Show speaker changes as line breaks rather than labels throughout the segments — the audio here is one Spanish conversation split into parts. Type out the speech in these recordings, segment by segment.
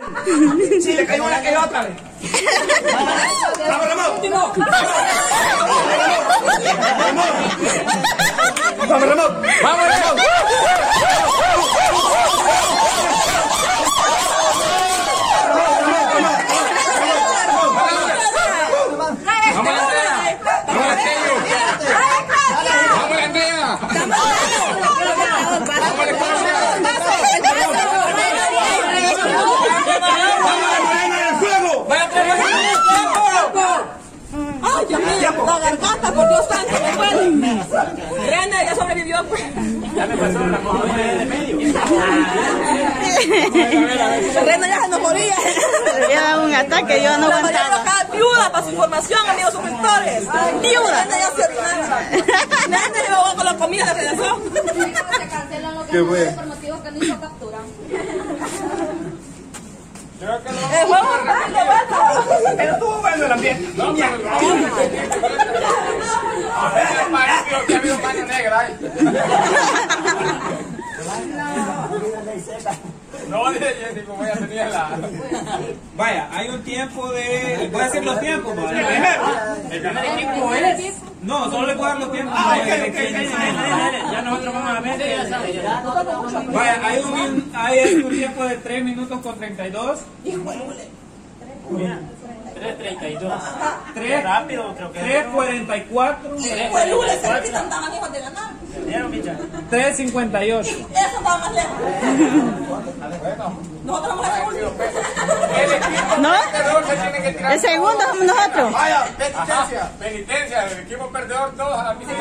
Sí, le cayó una que otra vez. ¡Vamos, Ramón! ¡Vamos, Ramón! ¡Vamos, Ramón!
La garganta, por Dios santo, me duele. Reina ya sobrevivió, pues.
Ya me pasó una cosa de medio.
Reina ya se nos moría.
Le había dado un ataque, yo no aguantaba.
La acá, viuda, para su información, amigos suscriptores. Viuda. Reina ya se orinaba. Reina se ahogó con la comida de regresó.
Se cancelan los ganadores por motivos que no hizo captura.
Pero estuvo bueno el ambiente. No, pero que ha habido paña negra ahí. No, dice Jenny, como ella tenía la...
Vaya, hay un tiempo de... ¿Puedo decir los tiempos? ¿No?
El primer equipo es...
No, solo le puedo dar los tiempos.
Ya nosotros vamos a ver.
Vaya, hay un tiempo de 3 minutos con 32.
3:32.
3
rápido, creo que
3:44. 3:58.
Eso estaba más lejos. Nosotros vamos a último.
¿No? El segundo somos nosotros.
Vaya, penitencia. Penitencia, el equipo perdedor, todos a la misma.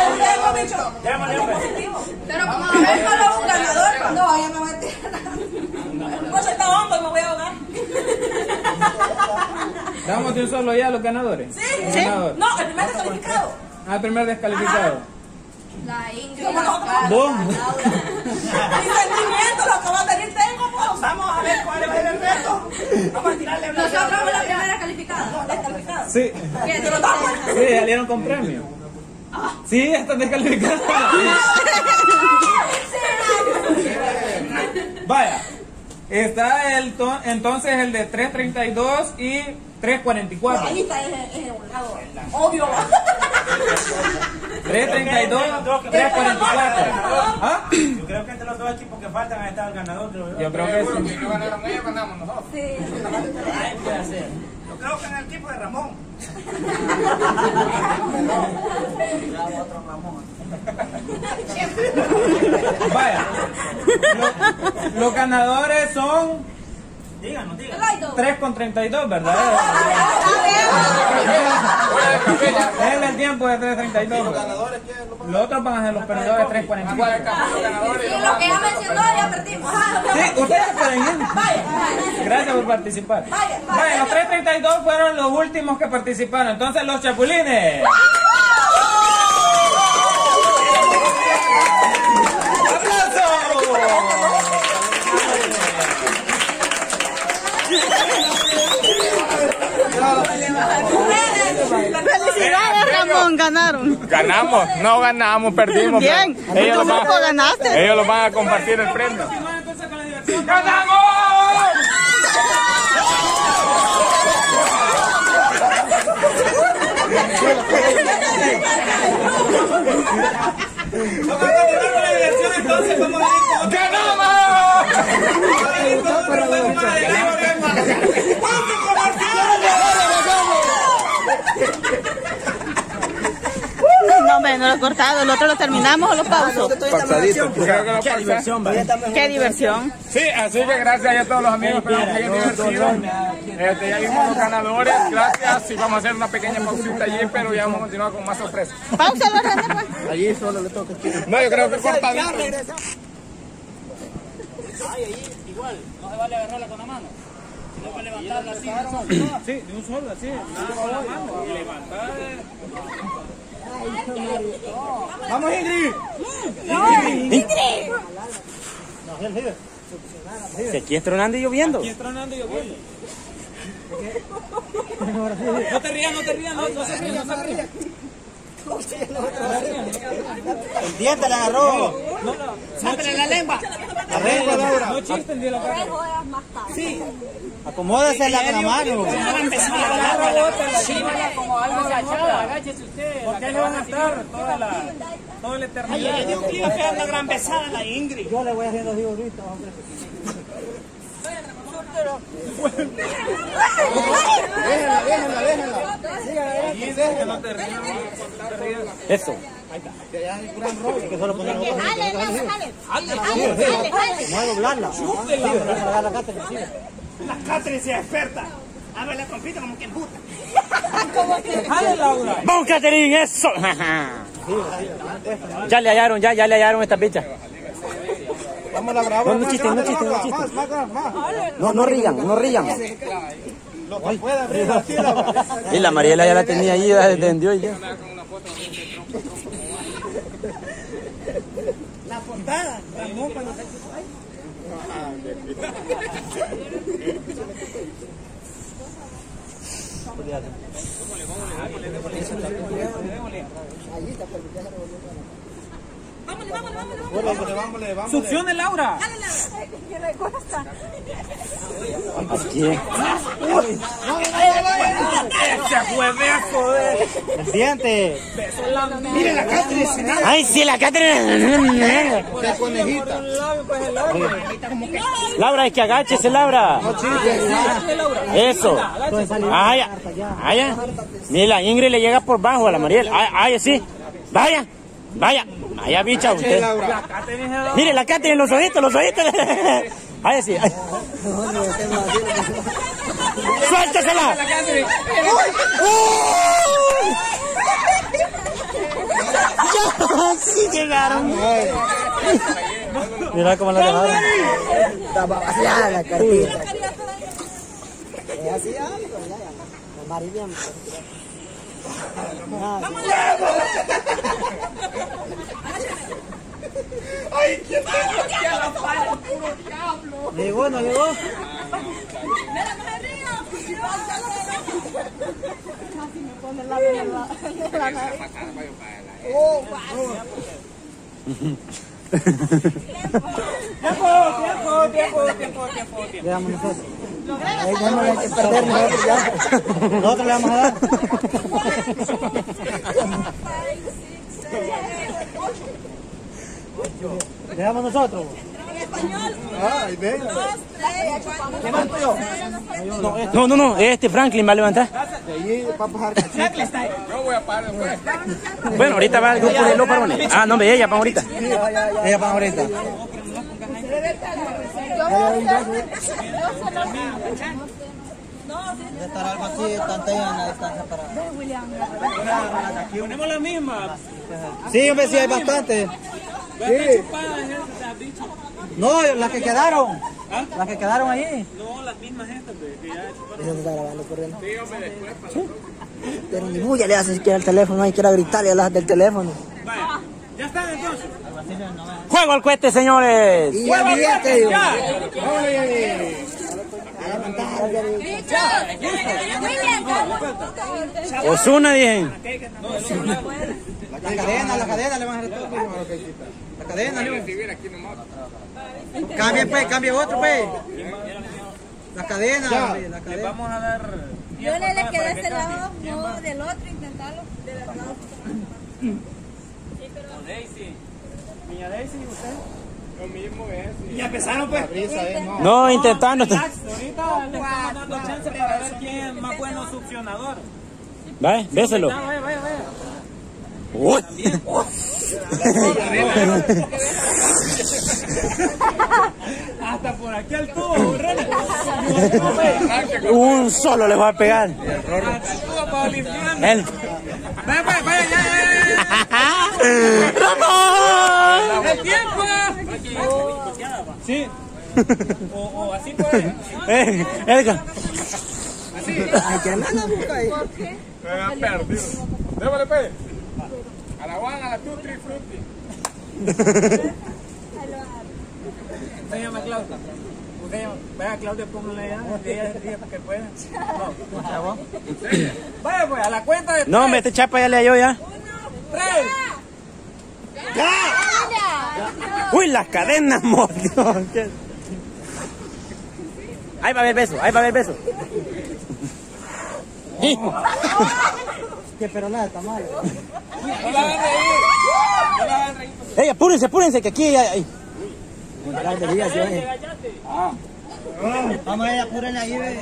Pero como a ver solo un ganador,
No, ya me voy a tirar. No se está hondo y me voy a ahogar.
¿Damos de un solo ya a los ganadores?
Sí.
Ganador.
No, el primer descalificado.
Al primer descalificado.
la Ingrid,
¡Bum!
Mi sentimiento, lo que va a venir tengo, pues. Vamos a ver cuál va a ser el reto. Vamos a tirarle una.
nosotros somos la primera calificada.
No, descalificado.
Sí,
¿Qué? ¿Te lo damos?
sí, salieron con premio. Sí, están descalificados. Vaya, está entonces el de 3:32 y 3:44.
Ahí está un lado. Obvio.
3:32, 3:44. ¿Ah?
Yo creo que entre los dos equipos que faltan está el ganador.
Yo creo que sí.
Si no ganaron ellos, ganamos nosotros.
Sí.
Ahí puede hacer. Yo creo que en el equipo de Ramón.
Vaya, los ganadores son
Díganos.
3:32, ¿verdad? Es el tiempo de 3:32. Los otros van a ser los perdedores 3:44.
Y lo que ya mencionó ya perdimos.
Sí, ustedes pueden ir. Gracias por participar. Vaya, los 3:32 fueron los últimos que participaron. Entonces, los chapulines.
Felicidades, Ramón, ganaron.
Ganamos, no ganamos, perdimos.
Bien,
Ellos
tu grupo ganaste.
ellos los van a compartir el premio. ¡Ganamos!
Entonces, vamos a ir con
¡Ganamos!
No, hombre, no lo he cortado. ¿El otro lo terminamos o lo pauso?
Pasadito. Qué diversión,
Qué diversión.
Sí, así que gracias a todos los amigos, espero que hayan divertido. Ya vimos los ganadores, gracias. Y vamos a hacer una pequeña pausita allí, pero ya vamos a continuar con más sorpresas.
Pausa, René, pues.
Allí solo le toca. No, yo creo que cortadito.
Ahí, igual, no se vale agarrarla con la mano. Sino que levantarla así.
Sí, de un solo, así. Con la mano. Y levantar.
¡Vamos, Ingrid!
Que aquí es tronando y lloviendo.
Aquí es tronando y lloviendo. No te rías, no se rías.
El diente le agarró.
Sácale la lengua.
No chisten, dile la cara.
Sí.
Acomódese la mano.
Como algo agachada, agáchese usted.
¿Por qué le van a estar toda la eternidad?
Ay, Dios mío, que anda gran besada la Ingrid.
Yo le voy haciendo así ahorita, hombre.
Que no te rías.
Eso. Que solo ponerlo. No a doblarla.
La Catherine se experta. Abre la trompita como quien puta.
¡Jale, Laura!
¡Vamos, Catherine! ¡Eso! Ya le hallaron esta bicha.
Vamos a grabar.
No chisten. No rían. Y la Mariela ya la tenía ahí, ya entendió ya.
La portada. Ramón cuando se...
Vámonos.
¡Succione, Laura!
¿Qué le cuesta?
Aquí.
¡Ese jueveazo de...
El diente.
Mire la Catherine sin nada.
¡Ay, sí, la Catherine!
De conejita.
Laura, es que agáchese, Laura. Eso. Vaya. Mira, la Ingrid le llega por bajo a la Mariela. Ay, sí. Vaya, bicha, usted. Mire, la Catherine, los ojitos. Ay, sí. ¡Suéltesela! ¡Sí llegaron! Mira cómo la dejaron. Estaba vaciada la cartita. Es así algo, ya. Amarilla.
¡Ay, qué tal!
¿Llegó, no llegó?
Casi me pone la nariz.
Tiempo.
Le damos nosotros. Ahí no hay que perder nosotros ya. Nosotros le vamos a dar. Le damos nosotros.
Ay, venga.
¿Levanto yo? No, Franklin va a levantar.
De ahí para bajar cachita. Yo voy a parar después.
Bueno, ahorita va el grupo de los varones. No, ella para ahorita. Ella para ahorita. De estar algo así, tanta en la distancia para...
Ponemos la misma.
Sí, hombre, sí hay bastante. Sí. No, las que quedaron. Las que quedaron ahí.
No, las mismas estas, que ya
Eso se está grabando corriendo. Pero ni bulla le hace siquiera el teléfono, hay que ir a gritarle a las del teléfono.
Vaya, ya están entonces.
¡Juego al cohete, señores!
¡Y ya billete! ¡Ya!
Osuna, dije.
La cadena le van a retar.
La cadena, cambie otro, pues. La cadena, la cadena.
Vamos a dar...
Yo le quedé de ese lado, no del otro, intentarlo del otro lado.
Daisy. Niña Daisy, ¿usted?
Lo mismo es.
Y ya empezaron pues.
No, intentando.
Ahorita le estamos dando chance para ver quién es más bueno succionador.
Vaya, béselo.
Vaya.
Uy.
Hasta por aquí al tubo,
Un solo le va a pegar.
Hasta el tubo para limpiar.
Él.
Vaya, ya.
¡Ramón!
¡El tiempo! Sí. O así puede.
Edgar.
Ay, que nada busca ahí. Me han perdido. Déjale, pe. A la Juan, a la Tutti Frutti.
Se llama Claudia. Vaya, Claudia, póngale ya. Ella dice que puede. No. Vaya, pues, a la cuenta de...
No, este chapa ya le halló ya. Uy, las cadenas, mordió. Ahí va a haber beso, ahí va a haber beso.
Que pero nada, está mal.
No la hagan reír. No la hagan reír.
Ey, apúrense, apúrense, que aquí hay...
Vamos a ir, apúrenle ahí, ve.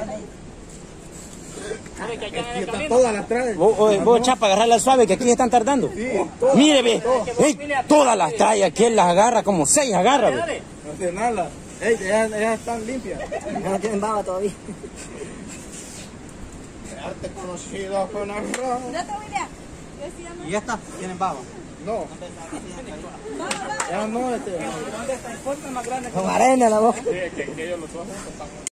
Todas las trae.
Vos, Chapa, agarrarla suave, que aquí están tardando. Mire, ve. Ey, todas las trae, aquí él las agarra, como 6 agarra, ve.
No hace nada. Ellas están limpias.
Ya no tienen baba todavía.
Arte conocido con arroz.
¿Y esta? ¿Tienen baba?
No. Ya no,
Con arena en la boca.
que ellos los dos están